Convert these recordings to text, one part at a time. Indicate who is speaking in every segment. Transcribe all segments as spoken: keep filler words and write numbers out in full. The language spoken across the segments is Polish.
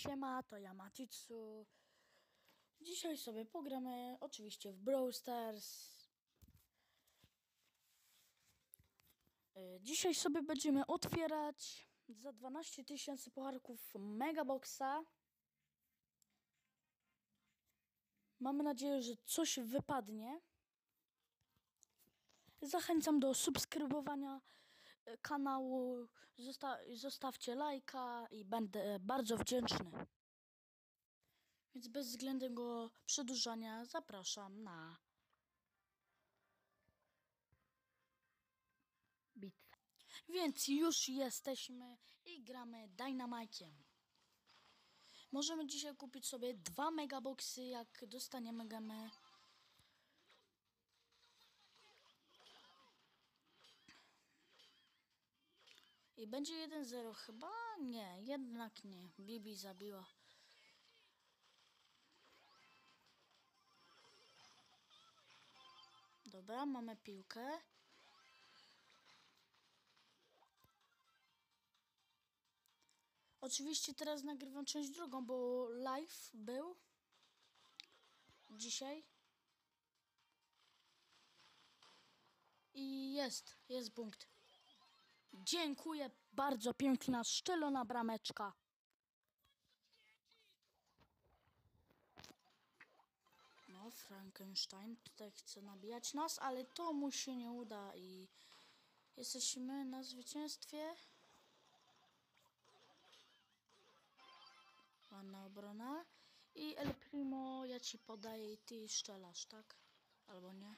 Speaker 1: Siema, to ja Matitsu. Dzisiaj sobie pogramy oczywiście w Brawl Stars. Dzisiaj sobie będziemy otwierać za dwanaście tysięcy pucharków Megaboxa. Mamy nadzieję, że coś wypadnie. Zachęcam do subskrybowania kanału. Zosta zostawcie lajka i będę bardzo wdzięczny. Więc bez względnego przedłużania zapraszam na bit. Więc już jesteśmy i gramy Dynamike'iem. Możemy dzisiaj kupić sobie dwa megaboxy, jak dostaniemy gemy. I będzie jeden zero chyba? Nie, jednak nie. Bibi zabiła. Dobra, mamy piłkę. Oczywiście teraz nagrywam część drugą, bo live był dzisiaj. I jest, jest punkt. Dziękuję bardzo, piękna, szczelona brameczka. No, Frankenstein tutaj chce nabijać nas, ale to mu się nie uda i jesteśmy na zwycięstwie. Ładna obrona. I El Primo, ja ci podaję i ty szczelasz, tak? Albo nie?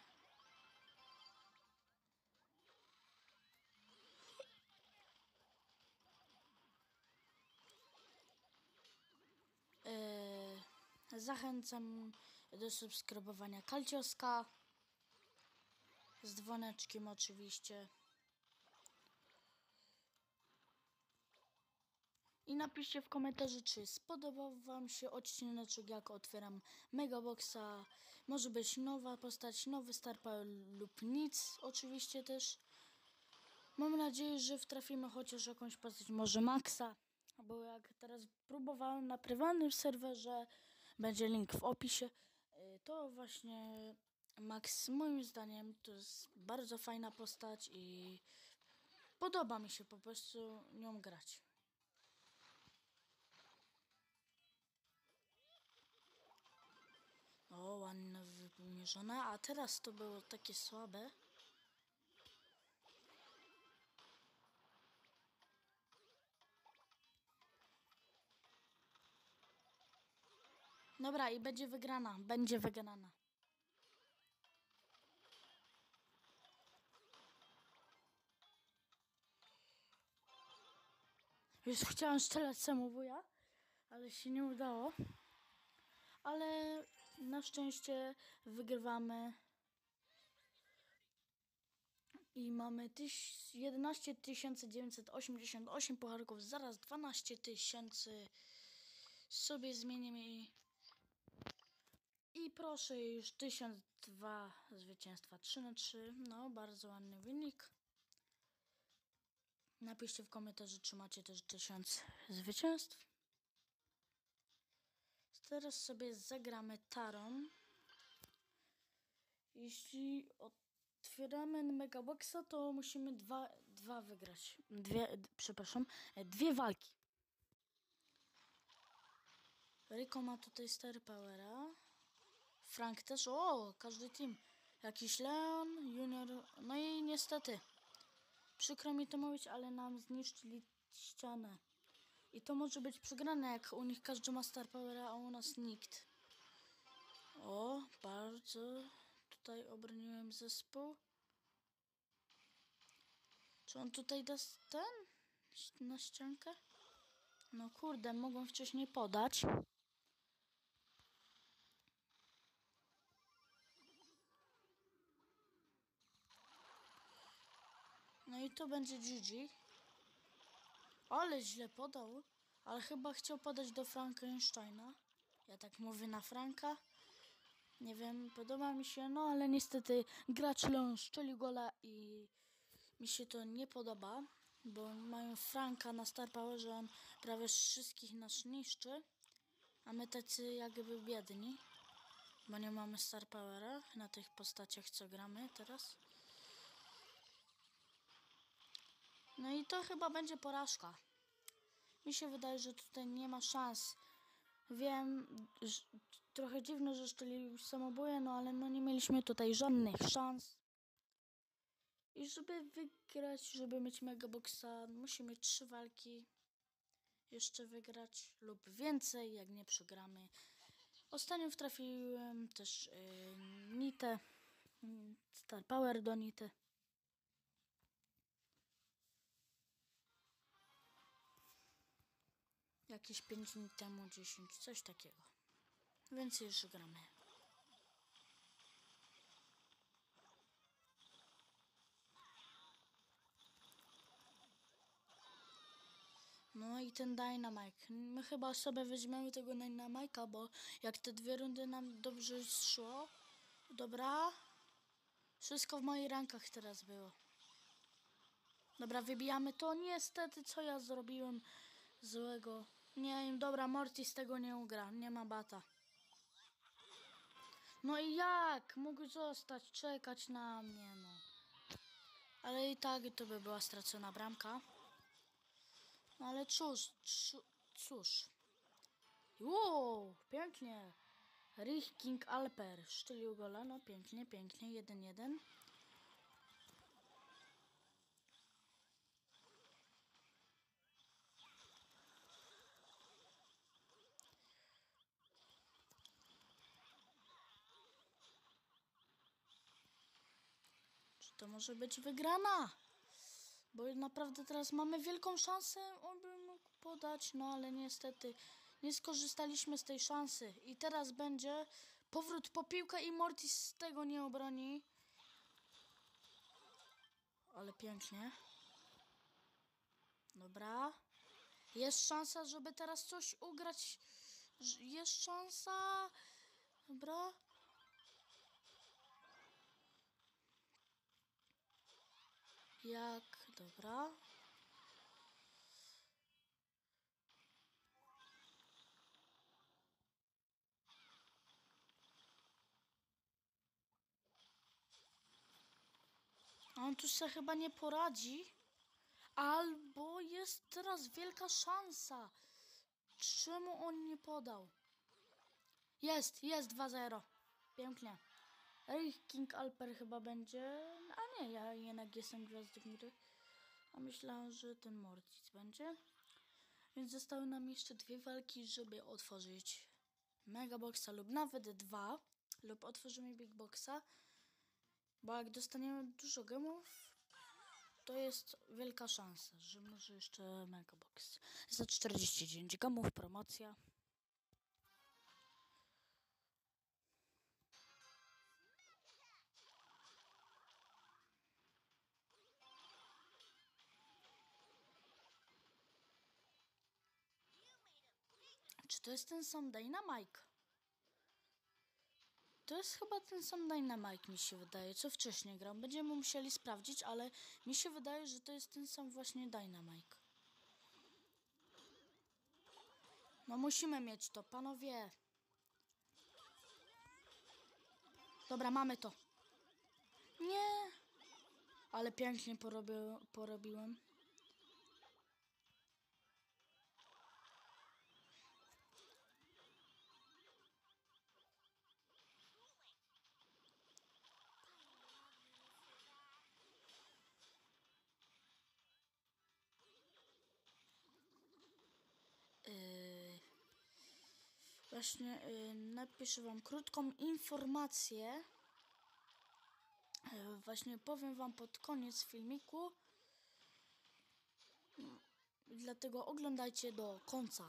Speaker 1: Yy, zachęcam do subskrybowania Kalcioska z dzwoneczkiem oczywiście. I napiszcie w komentarzu, czy spodobał wam się odcinek, jak otwieram Megaboxa. Może być nowa postać, nowy Star Power lub nic oczywiście też. Mam nadzieję, że wtrafimy chociaż jakąś postać, może Maxa. Bo jak teraz próbowałem na prywatnym serwerze, będzie link w opisie, to właśnie Max moim zdaniem to jest bardzo fajna postać i podoba mi się po prostu nią grać. O, ładnie wymierzone, a teraz to było takie słabe. Dobra, i będzie wygrana, będzie wygrana. Już chciałem strzelać samobója, ale się nie udało. Ale na szczęście wygrywamy. I mamy jedenaście tysięcy dziewięćset osiemdziesiąt osiem pucharków, zaraz dwanaście tysięcy. Sobie zmienimy i... I proszę, już tysiąc dwa zwycięstwa, trzy na trzy. No, bardzo ładny wynik. Napiszcie w komentarzu, czy macie też tysiąc zwycięstw. Teraz sobie zagramy tarą. Jeśli otwieramy Megaboxa, to musimy dwa, dwa wygrać. Dwie, przepraszam, dwie walki. Rico ma tutaj Star Powera. Frank też. O, każdy team. Jakiś Leon, Junior. No i niestety. Przykro mi to mówić, ale nam zniszczyli ścianę. I to może być przegrane, jak u nich każdy ma Star Powera, a u nas nikt. O, bardzo tutaj obroniłem zespół. Czy on tutaj da ten na ściankę? No kurde, mogą wcześniej podać. No i to będzie G G. Ale źle podał. Ale chyba chciał podać do Frankensteina. Ja tak mówię na Franka. Nie wiem, podoba mi się, no ale niestety gracz Leon strzelił gola i mi się to nie podoba, bo mają Franka na Star Powerze, on prawie wszystkich nas niszczy. A my tacy jakby biedni, bo nie mamy Star Powera na tych postaciach, co gramy teraz. No i to chyba będzie porażka. Mi się wydaje, że tutaj nie ma szans. Wiem, że trochę dziwne, że szczeli samobóje, no ale no nie mieliśmy tutaj żadnych szans. I żeby wygrać, żeby mieć Megaboxa, musimy mieć trzy walki. Jeszcze wygrać lub więcej, jak nie przegramy. Ostatnio trafiłem też yy, Nitę, yy, Star Power do Nity. Jakieś pięć dni temu, dziesięć, coś takiego. Więc już gramy. No i ten Dynamite. My chyba sobie weźmiemy tego Dynamite'a, bo jak te dwie rundy nam dobrze szło. Dobra. Wszystko w moich rękach teraz było. Dobra, wybijamy to. Niestety, co ja zrobiłem złego. Nie wiem, dobra, Mortis tego nie ugra. Nie ma bata. No i jak? Mógł zostać, czekać na mnie, no. Ale i tak to by była stracona bramka. No ale cóż, cóż. Wow, pięknie. Rich King Alper szczelił gola, no pięknie, pięknie, jeden jeden. Czy to może być wygrana? Bo naprawdę teraz mamy wielką szansę, on by mógł podać, no ale niestety nie skorzystaliśmy z tej szansy. I teraz będzie powrót po piłkę i Mortis z tego nie obroni. Ale pięknie. Dobra. Jest szansa, żeby teraz coś ugrać. Jest szansa. Dobra. Jak? Dobra. A on tu się chyba nie poradzi. Albo jest teraz wielka szansa. Czemu on nie podał? Jest, jest dwa zero. Pięknie. Rich King Alper chyba będzie. A nie, ja jednak jestem gwiazdą gry. A myślałam, że ten Mortis będzie. Więc zostały nam jeszcze dwie walki, żeby otworzyć Megaboxa lub nawet dwa. Lub otworzymy Big Boxa. Bo jak dostaniemy dużo gemów, to jest wielka szansa, że może jeszcze Megabox. Za czterdzieści dziewięć gemów promocja. Czy to jest ten sam Dynamite? To jest chyba ten sam Dynamite, mi się wydaje, co wcześniej grał. Będziemy musieli sprawdzić, ale mi się wydaje, że to jest ten sam właśnie Dynamite. No musimy mieć to, panowie. Dobra, mamy to. Nie. Ale pięknie porobi porobiłem. Yy, właśnie yy, napiszę wam krótką informację. Yy, właśnie powiem wam pod koniec filmiku. Yy, dlatego oglądajcie do końca.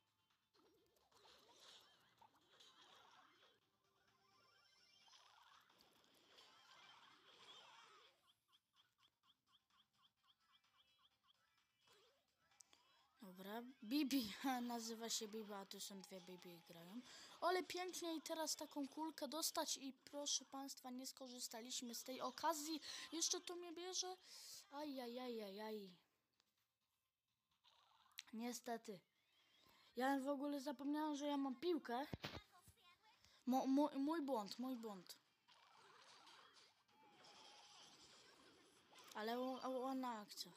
Speaker 1: Dobra, Bibi, nazywa się Bibi, a tu są dwie Bibi grają. Ale pięknie i teraz taką kulkę dostać i proszę państwa, nie skorzystaliśmy z tej okazji. Jeszcze tu mnie bierze. Ajajajajaj. Niestety. Ja w ogóle zapomniałam, że ja mam piłkę. Mo, mój, mój błąd, mój błąd. Ale ładna akcja.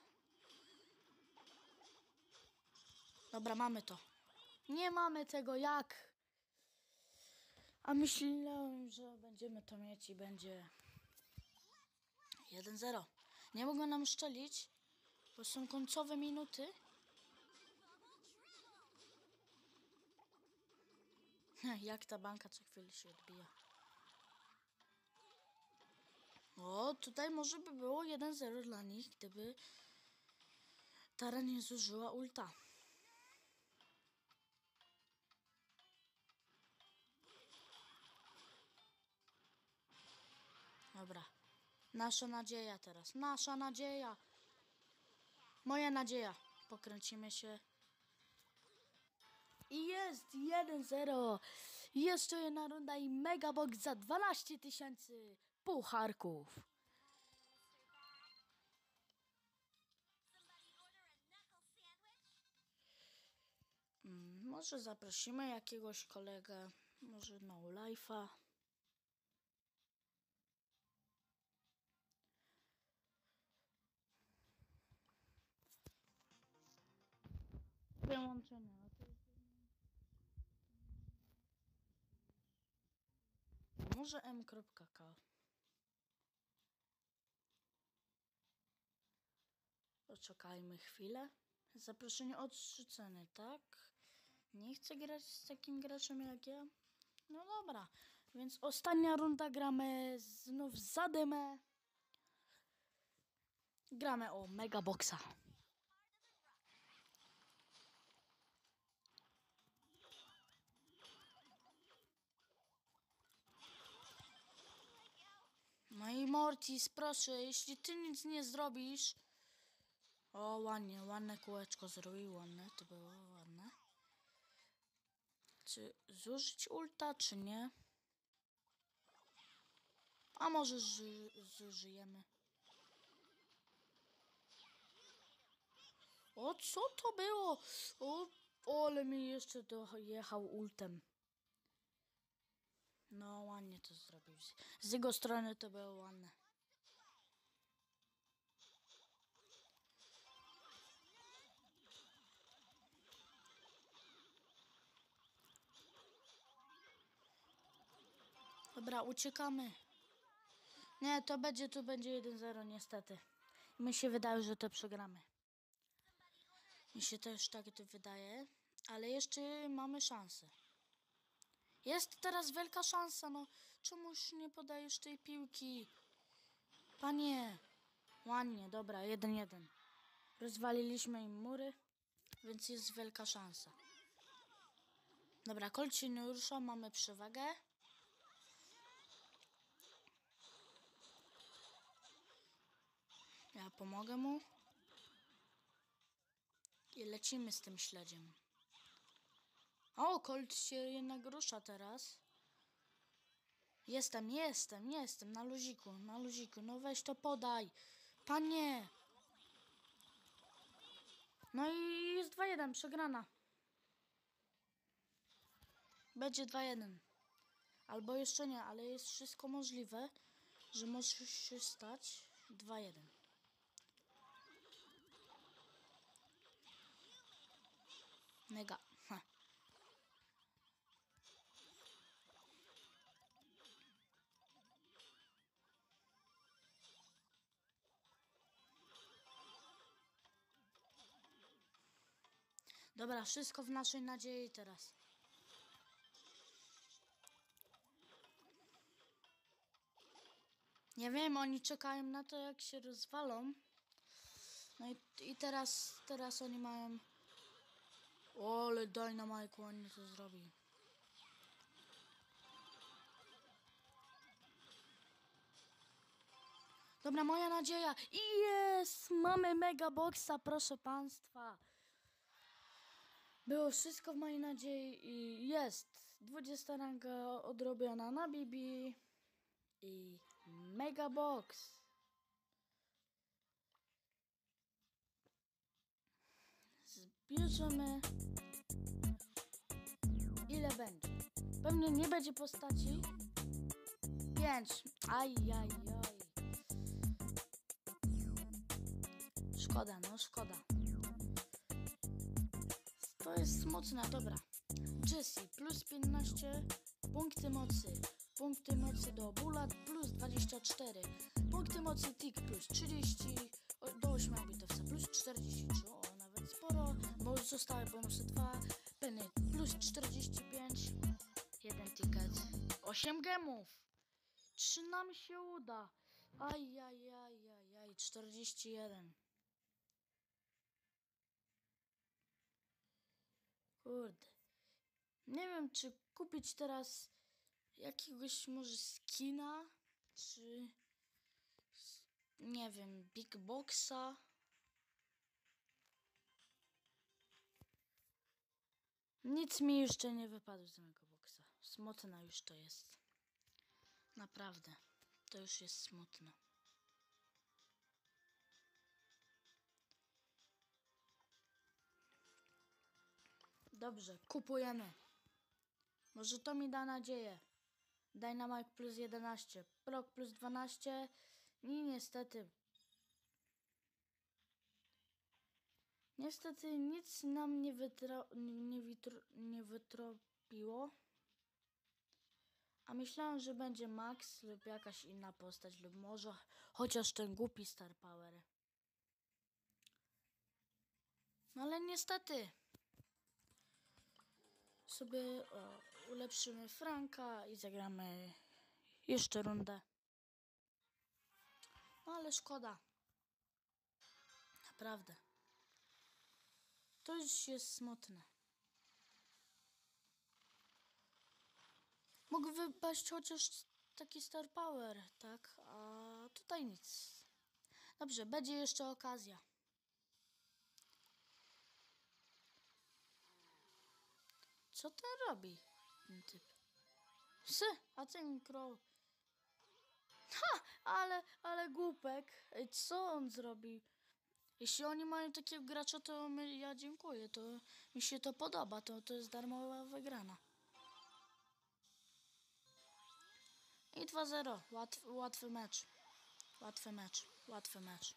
Speaker 1: Dobra, mamy to. Nie mamy tego, jak? A myślałem, że będziemy to mieć i będzie jeden zero. Nie mogą nam szczelić, bo są końcowe minuty. Jak ta banka co chwilę się odbija. O, tutaj może by było jeden zero dla nich, gdyby Tara nie zużyła ulta. Dobra. Nasza nadzieja teraz. Nasza nadzieja. Moja nadzieja. Pokręcimy się. I jest jeden zero. Jeszcze jedna runda i Megabox za dwanaście tysięcy pucharków. Hmm, może zaprosimy jakiegoś kolegę. Może No Life'a. Wyłączenie. Może M kropka K. Poczekajmy chwilę. Zaproszenie odrzucone, tak? Nie chcę grać z takim graczem jak ja. No dobra, więc ostatnia runda gramy znów za dymę. Gramy o Megaboxa. No i Mortis, proszę, jeśli ty nic nie zrobisz... O, ładnie, ładne kółeczko zrobił, ładne, to było ładne. Czy zużyć ulta, czy nie? A może ży zużyjemy? O, co to było? O, ale mi jeszcze dojechał ultem. No, ładnie to zrobił. Z jego strony to było ładne. Dobra, uciekamy. Nie, to będzie, tu będzie jeden zero niestety. Mi się wydaje, że to przegramy. Mi się też tak to wydaje, ale jeszcze mamy szansę. Jest teraz wielka szansa, no czemuż nie podajesz tej piłki? Panie, ładnie, dobra, jeden jeden. Rozwaliliśmy im mury, więc jest wielka szansa. Dobra, Colt się nie rusza, mamy przewagę. Ja pomogę mu. I lecimy z tym śledziem. O, Colt się jednak rusza teraz. Jestem, jestem, jestem, na luziku, na luziku. No weź to podaj. Panie. No i jest dwa jeden, przegrana. Będzie dwa jeden. Albo jeszcze nie, ale jest wszystko możliwe, że może się stać dwa jeden. Mega. Ha. Dobra, wszystko w naszej nadziei teraz. Nie wiem, oni czekają na to, jak się rozwalą. No i, i teraz, teraz oni mają... O, ale Dynamite ładnie to zrobi. Dobra, moja nadzieja. I jest! Mamy Megaboxa, proszę państwa. Było wszystko w mojej nadziei i jest. dwudziesta ranga odrobiona na Bibi. I Megabox. Zbierzemy będzie. Pewnie nie będzie postaci. Pięć. Aj, aj, aj. Szkoda, no szkoda. To jest smutne, dobra. Jessie plus piętnaście. Punkty mocy. Punkty mocy do Bulat plus dwadzieścia cztery. Punkty mocy Tick plus trzydzieści. O, do ośmiobitowca plus czterdzieści trzy. O, nawet sporo. Bo już zostały bonusy dwa. Penny plus czterdzieści pięć. Jeden ticket. osiem gemów. Czy nam się uda? Aj, aj, aj, aj, aj. czterdzieści jeden. Kurde. Nie wiem, czy kupić teraz jakiegoś może skina, czy nie wiem, Big Boxa. Nic mi jeszcze nie wypadło z mego boxa. Smutna już to jest. Naprawdę. To już jest smutne. Dobrze, kupujemy. Może to mi da nadzieję. Dynamite plus jedenaście. Proc plus dwanaście. I niestety. Niestety nic nam nie, wytro, nie, witro, nie wytropiło. A myślałem, że będzie Max lub jakaś inna postać, lub może chociaż ten głupi Star Power. No ale niestety. Sobie o, ulepszymy Franka i zagramy jeszcze rundę. No ale szkoda. Naprawdę. To już jest smutne. Mógł wypaść chociaż taki Star Power, tak? A tutaj nic. Dobrze, będzie jeszcze okazja. Co ten robi? Ten typ. Sy, a ten crow. Ha, ale, ale głupek. Ej, co on zrobi? Jeśli oni mają takiego gracza, to my, ja dziękuję. To mi się to podoba. To, to jest darmowa wygrana. I dwa zero. Łatw, łatwy mecz. Łatwy mecz. Łatwy mecz.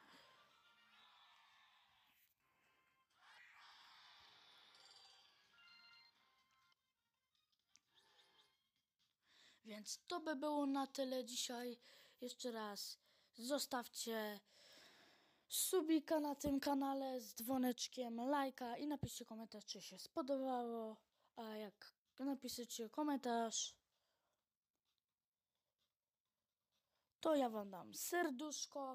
Speaker 1: Więc to by było na tyle dzisiaj. Jeszcze raz zostawcie subika na tym kanale z dzwoneczkiem, lajka i napiszcie komentarz, czy się spodobało. A jak napiszecie komentarz, to ja wam dam serduszko.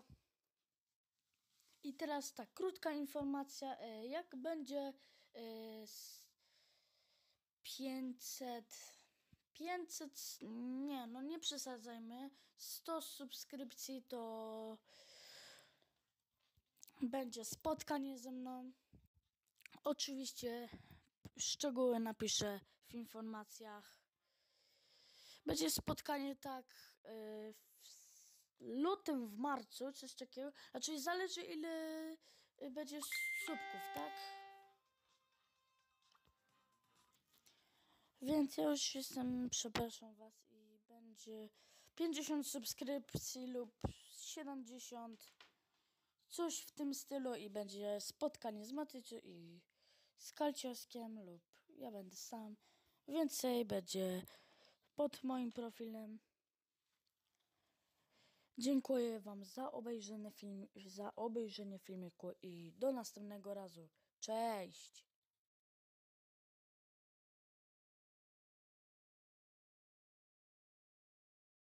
Speaker 1: I teraz ta krótka informacja, jak będzie pięćset... pięćset, nie no nie przesadzajmy, sto subskrypcji to będzie spotkanie ze mną. Oczywiście szczegóły napiszę w informacjach. Będzie spotkanie tak yy, w lutym, w marcu, coś takiego. Znaczy zależy ile będzie subków, tak? Więc ja już jestem, przepraszam was, i będzie pięćdziesiąt subskrypcji lub siedemdziesiąt, coś w tym stylu, i będzie spotkanie z Matycią i z Kalcioskiem lub ja będę sam. Więcej będzie pod moim profilem. Dziękuję wam za obejrzenie, film, za obejrzenie filmiku i do następnego razu. Cześć!